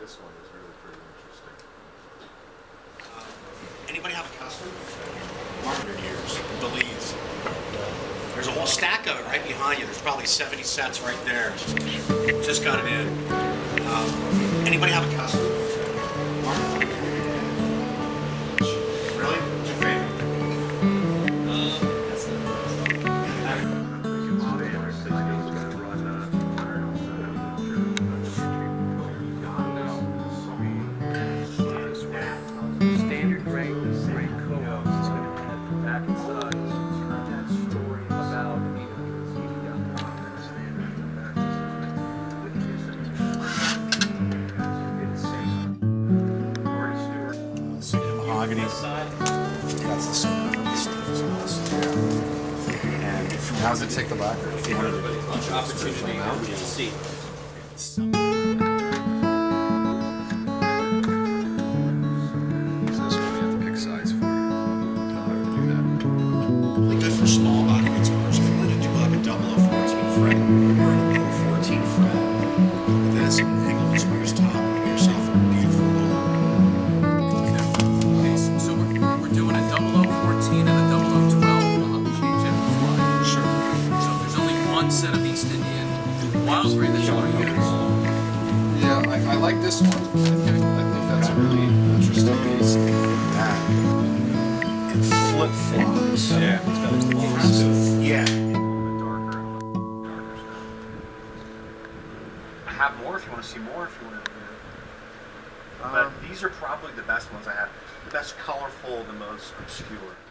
this one is really pretty interesting. Anybody have a custom? 100 years, Belize. There's a whole stack of it right behind you. There's probably 70 sets right there. Just got it in. Anybody have a custom? Really? What's your favorite? Standard grain coat is going to have the back and sides. That story about Mahogany. That's the same. And How does it take the back? much opportunity to see. Really good for small body guitars. If you were to do like a 0014 fret or a 014 fret with this and angle the squares top, you get yourself a beautiful little. Okay, so we're doing a 0014 and a 0012. I'll change it fly. Sure. So there's only one set of East Indian wildberry that you want to use. Yeah, I like this one. I think that's a really interesting piece. That and flip flops. Yeah, it's got its long too. Yeah. I have more if you want to see more if you want to. But these are probably the best ones I have. The best colorful, the most obscure.